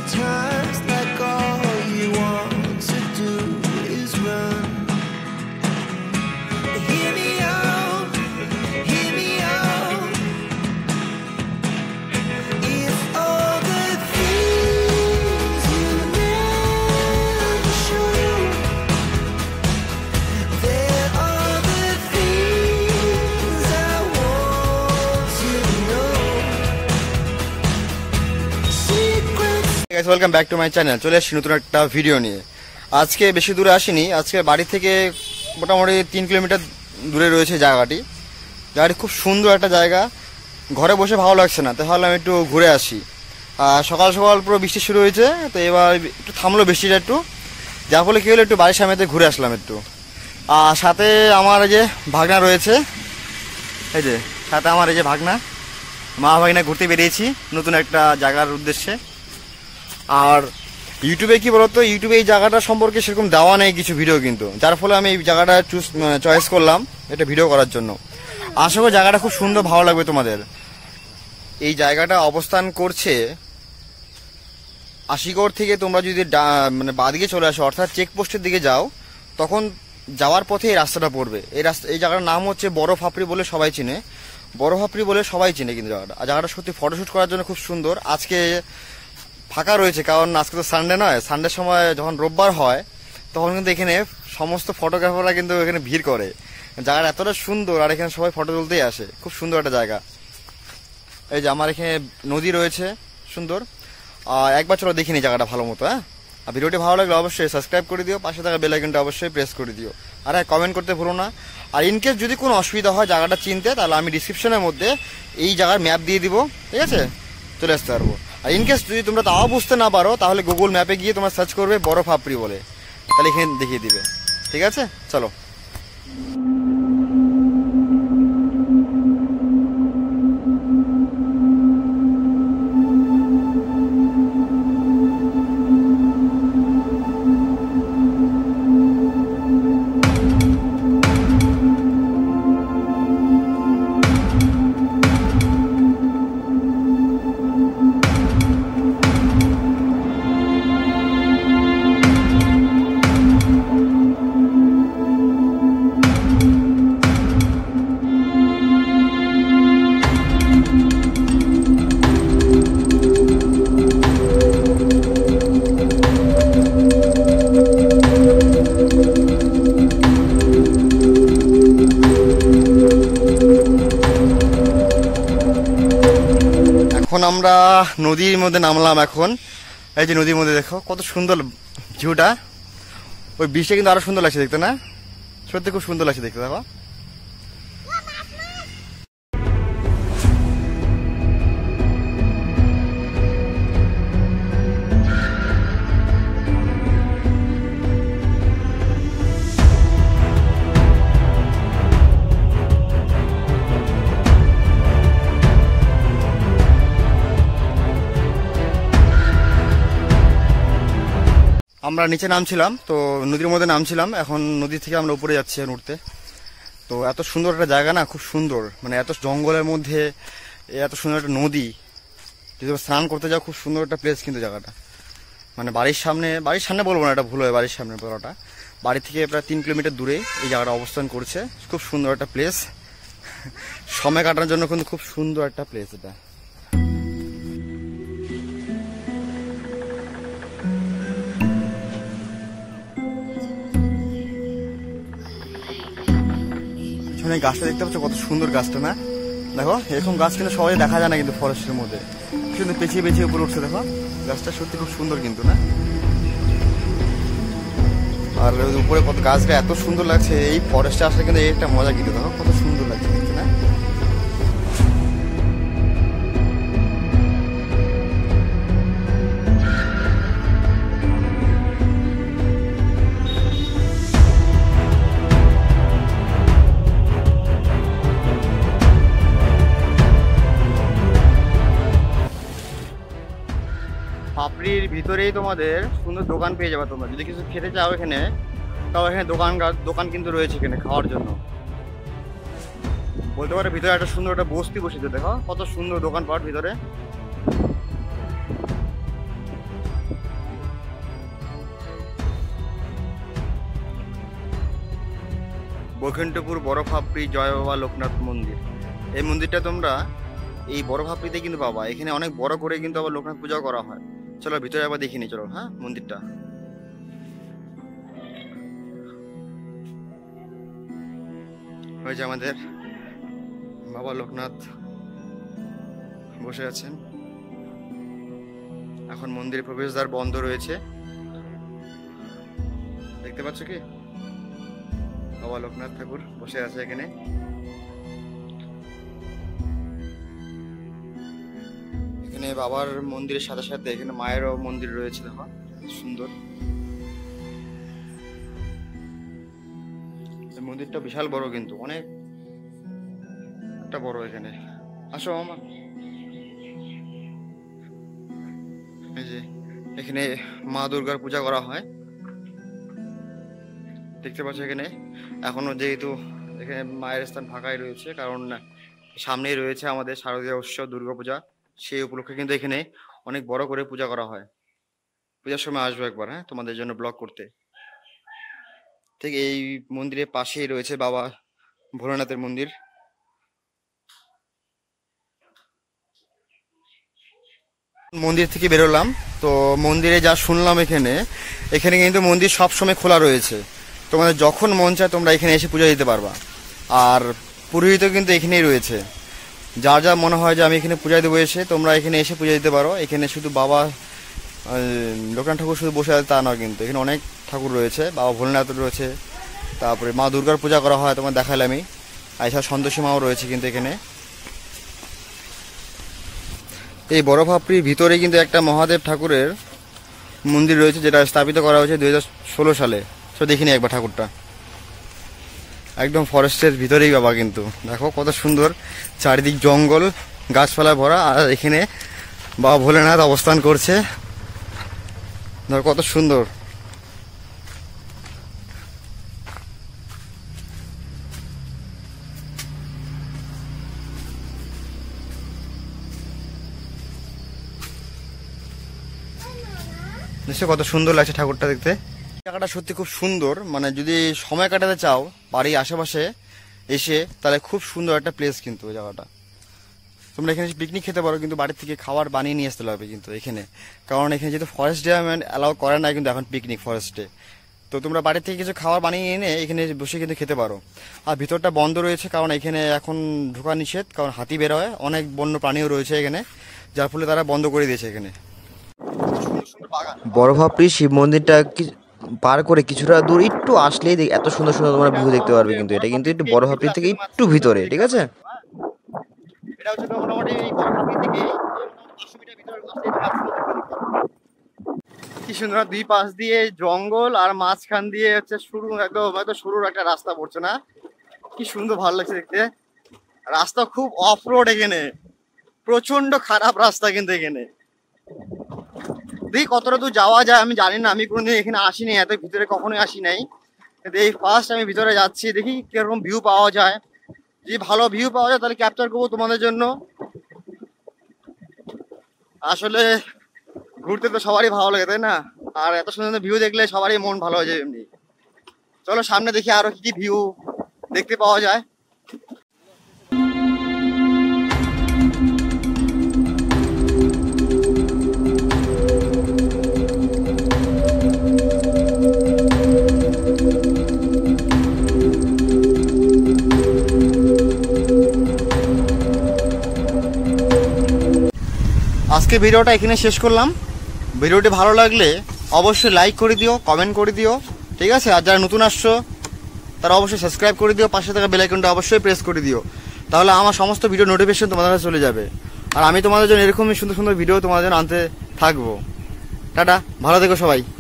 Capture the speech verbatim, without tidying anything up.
Sometimes like all you want to do is run. Hear me out, hear me out. If all the things you never show, there are the things I want to know. Secrets. Hey guys, welcome back to my channel. চলে আসছি নতুন একটা video নিয়ে। আজকে বেশি দূরে আসিনি, আজকে বাড়ি থেকে মোটামুটি তিন কিলোমিটার দূরে রয়েছে জায়গাটি। জায়গাটি খুব সুন্দর একটা জায়গা, ঘরে বসে ভালো লাগছে না, তাই ভাবলাম একটু ঘুরে আসি। আর সকাল সকাল পুরো বৃষ্টি শুরু হয়েছে, তো এবার একটু থামলো বৃষ্টিটা একটু, যার ফলে কী হলো একটু বাড়ির সামনেতে ঘুরে আসলাম একটু। আর সাথে আমার এই যে ভাগনা রয়েছে, এই যে সাথে আমার এই যে ভাগনা, মা ভাগনা ঘুরতে বেরিয়েছি নতুন একটা জায়গার উদ্দেশ্যে। আর ইউটিউবে কি বলতো, ইউটিউবে এই জায়গাটা সম্পর্কে সেরকম দেওয়া নেই কিছু ভিডিও, কিন্তু যার ফলে আমি এই জায়গাটা চুজ চয়েস করলাম এটা ভিডিও করার জন্য। আশা করি জায়গাটা খুব সুন্দর, ভালো লাগবে তোমাদের। এই জায়গাটা অবস্থান করছে আশিগড় থেকে। তোমরা যদি মানে বাদিকে চলে আসো, অর্থাৎ চেকপোস্টের দিকে যাও, তখন যাওয়ার পথে এই রাস্তাটা পড়বে। এই রাস্তা এই জায়গাটার নাম হচ্ছে বড় ফাপরি বলে সবাই চিনে, বড় ফাপরি বলে সবাই চিনে কিন্তু জায়গাটা। আর জায়গাটা সত্যি ফটোশ্যুট করার জন্য খুব সুন্দর। আজকে ফাঁকা রয়েছে, কারণ আজকে তো সানডে নয়, সানডের সময় যখন রোববার হয় তখন কিন্তু এখানে সমস্ত ফটোগ্রাফাররা কিন্তু এখানে ভিড় করে। জায়গাটা এতটা সুন্দর, আর এখানে সবাই ফটো তুলতেই আসে, খুব সুন্দর একটা জায়গা। এই যে আমার এখানে নদী রয়েছে সুন্দর। আর একবার চলো দেখিনি জায়গাটা ভালো মতো। হ্যাঁ, আর ভিডিওটি ভালো লাগলে অবশ্যই সাবস্ক্রাইব করে দিও, পাশে থাকা বেল আইকনটা অবশ্যই প্রেস করে দিও, আর হ্যাঁ কমেন্ট করতে ভুলো না। আর ইনকেস যদি কোনো অসুবিধা হয় জায়গাটা চিনতে, তাহলে আমি ডিসক্রিপশনের মধ্যে এই জায়গার ম্যাপ দিয়ে দিব, ঠিক আছে, চলে আসতে পারবো। আর ইনকেস যদি তোমরা তাও বুঝতে না পারো, তাহলে গুগল ম্যাপে গিয়ে তোমরা সার্চ করবে বড় ফাপরি বলে, তাহলে এখানে দেখিয়ে দিবে, ঠিক আছে। চলো এখন আমরা নদীর মধ্যে নামলাম। এখন এই যে নদীর মধ্যে দেখো কত সুন্দর ভিউটা, ওই বৃষ্টি কিন্তু আরো সুন্দর লাগছে দেখতে, না সত্যি খুব সুন্দর লাগছে দেখতে। দেখো আমরা নিচে নামছিলাম, তো নদীর মধ্যে নামছিলাম, এখন নদী থেকে আমরা উপরে যাচ্ছি উঠতে। তো এত সুন্দর একটা জায়গা না, খুব সুন্দর, মানে এত জঙ্গলের মধ্যে এত সুন্দর একটা নদী, যদি স্নান করতে যাও খুব সুন্দর একটা প্লেস কিন্তু জায়গাটা। মানে বাড়ির সামনে, বাড়ির সামনে বলবো না, এটা ভুল হয়, বাড়ির সামনে বলাটা, বাড়ি থেকে প্রায় তিন কিলোমিটার দূরে এই জায়গাটা অবস্থান করছে। খুব সুন্দর একটা প্লেস, সময় কাটানোর জন্য কিন্তু খুব সুন্দর একটা প্লেস এটা। গাছটা দেখতে পাচ্ছ কত সুন্দর গাছটা, না দেখো এরকম গাছ কিন্তু সবাই দেখা যায় না কিন্তু ফরেস্টের মধ্যে, কিন্তু পেছিয়ে পেছিয়ে উপরে উঠছে। দেখো গাছটা সত্যি খুব সুন্দর কিন্তু, না আর উপরে কত গাছটা এত সুন্দর লাগছে। এই ফরেস্টে আসলে কিন্তু এই একটা মজা কিন্তু, দেখো কত সুন্দর লাগছে দেখতে, না ফাপরির ভিতরেই তোমাদের সুন্দর দোকান পেয়ে যাবে। তোমরা যদি কিছু খেতে চাও এখানে, তাও এখানে দোকান দোকান কিন্তু রয়েছে এখানে খাওয়ার জন্য। বলতে পারো ভিতরে একটা সুন্দর একটা বস্তি বসেছে, দেখো কত সুন্দর দোকানপাট ভিতরে। বৈকুণ্ঠপুর বড় ফাপড়ি জয় বাবা লোকনাথ মন্দির। এই মন্দিরটা তোমরা এই বড় ফাপড়িতে কিন্তু পাবা। এখানে অনেক বড় করে কিন্তু আবার লোকনাথ পূজা করা হয়। চলো ভিতরে আবার দেখিনি, চলো। হ্যাঁ, মন্দিরটা হয়েছে আমাদের বাবা লোকনাথ বসে আছেন। এখন মন্দিরের প্রবেশদ্বার বন্ধ রয়েছে, দেখতে পাচ্ছ কি? বাবা লোকনাথ ঠাকুর বসে আছে এখানে। এখানে বাবার মন্দিরের সাথে সাথে এখানে মায়েরও মন্দির রয়েছে, দেখো সুন্দর। মন্দিরটা বিশাল বড়, কিন্তু অনেক একটা বড়। এখানে আসো মামা। এই যে এখানে মা দুর্গার পূজা করা হয়, দেখতে পাচ্ছ এখানে। এখনো যেহেতু এখানে মায়ের স্থান ফাঁকাই রয়েছে, কারণ সামনেই রয়েছে আমাদের শারদীয় উৎসব দুর্গাপূজা। সেই উপলক্ষে কিন্তু এখানে অনেক বড় করে পূজা করা হয়। পূজার সময় আসবো একবার, হ্যাঁ, তোমাদের জন্য ব্লগ করতে। ঠিক এই মন্দিরের পাশেই রয়েছে বাবা ভোলানাথের মন্দির। মন্দির থেকে বেরোলাম তো মন্দিরে যা শুনলাম, এখানে এখানে কিন্তু মন্দির সব সময় খোলা রয়েছে। তোমাদের যখন মন চায় তোমরা এখানে এসে পূজা দিতে পারবা। আর পুরোহিত কিন্তু এখানেই রয়েছে। যার যা মনে হয় যে আমি এখানে পূজা দেবো, এসে তোমরা এখানে এসে পূজা দিতে পারো। এখানে শুধু বাবা লোকনাথ ঠাকুর শুধু বসে আছে তা নয়, কিন্তু এখানে অনেক ঠাকুর রয়েছে। বাবা ভোলেনাথ রয়েছে, তারপরে মা দুর্গার পূজা করা হয়, তোমার দেখালামই। আর এছাড়া সন্তোষী মাও রয়েছে কিন্তু এখানে। এই বড় ফাপড়ির ভিতরে কিন্তু একটা মহাদেব ঠাকুরের মন্দির রয়েছে, যেটা স্থাপিত করা হয়েছে দুই হাজার ষোলো সালে। তো দেখিনি একবার ঠাকুরটা, একদম ফরেস্টের ভিতরেই বাবা। কিন্তু দেখো কত সুন্দর, চারিদিক জঙ্গল গাছপালা ভরা, আর এখানে বাবা ভোলেনাথ অবস্থান করছে। ধর কত সুন্দর। নিশ্চয় কত সুন্দর লাগছে ঠাকুরটা দেখতে। জায়গাটা সত্যি খুব সুন্দর, মানে যদি সময় কাটাতে চাও বাড়ির আশেপাশে এসে, তাহলে খুব সুন্দর একটা প্লেস কিন্তু ওই জায়গাটা। তোমরা এখানে পিকনিক খেতে পারো, কিন্তু বাড়ির থেকে খাবার বানিয়ে নিয়ে আসতে হবে কিন্তু এখানে। কারণ এখানে যেহেতু ফরেস্ট ডিপার্টমেন্ট অ্যালাউ করে না কিন্তু এখন পিকনিক ফরেস্টে, তো তোমরা বাড়ির থেকে কিছু খাবার বানিয়ে এনে এখানে বসে কিন্তু খেতে পারো। আর ভিতরটা বন্ধ রয়েছে, কারণ এখানে এখন ঢোকা নিষেধ, কারণ হাতি বের হয়, অনেক বন্য প্রাণীও রয়েছে এখানে, যার ফলে তারা বন্ধ করে দিয়েছে এখানে। বড় ফাপড়ি শিব মন্দিরটা পার করে কিছুটা দূর একটু আসলেই এত সুন্দর সুন্দর তোমরা ভিউ দেখতে পারবে। কিন্তু এটা কিন্তু একটু বড় ফাপড়ি থেকে একটু ভিতরে, ঠিক আছে? এটা হচ্ছে মোটামুটি এই বড় ফাপড়ি থেকে পাঁচশো মিটার ভিতরে কি সুন্দর দুই পাশ দিয়ে জঙ্গল, আর মাঝখান দিয়ে হচ্ছে শুরু একদম হয়তো শুরুর একটা রাস্তা পড়ছে না, কি সুন্দর ভালো লাগছে দেখতে। রাস্তা খুব অফ রোড, এখানে প্রচন্ড খারাপ রাস্তা কিন্তু এখানে। দেখি কতটা দূর যাওয়া যায় আমি জানি না, আমি কোনোদিন এখানে আসিনি, এত ভিতরে কখনোই আসি নাই। কিন্তু এই ফার্স্ট আমি ভিতরে যাচ্ছি, দেখি কিরকম ভিউ পাওয়া যায়। যদি ভালো ভিউ পাওয়া যায় তাহলে ক্যাপচার করবো তোমাদের জন্য। আসলে ঘুরতে তো সবারই ভালো লাগে, তাই না? আর এত সুন্দর ভিউ দেখলে সবারই মন ভালো হয়ে যাবে এমনি। চলো সামনে দেখি আরো কি কি ভিউ দেখতে পাওয়া যায়। আজকে ভিডিওটা এখানে শেষ করলাম। ভিডিওটি ভালো লাগলে অবশ্যই লাইক করে দিও, কমেন্ট করে দিও, ঠিক আছে? আর যারা নতুন আসছো তারা অবশ্যই সাবস্ক্রাইব করে দিও, পাশে থাকা বেল আইকনটা অবশ্যই প্রেস করে দিও, তাহলে আমার সমস্ত ভিডিও নোটিফিকেশন তোমাদের কাছে চলে যাবে। আর আমি তোমাদের জন্য এরকমই সুন্দর সুন্দর ভিডিও তোমাদের জন্য আনতে থাকবো। টাটা, ভালো থেকো সবাই।